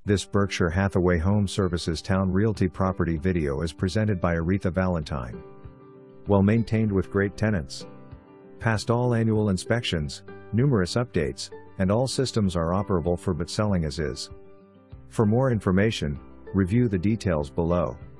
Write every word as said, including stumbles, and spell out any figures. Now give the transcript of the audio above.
This Berkshire Hathaway Home Services Towne Realty property video is presented by Aretha Valentine. Well maintained with great tenants. Passed all annual inspections, numerous updates, and all systems are operable for but selling as is. For more information, review the details below.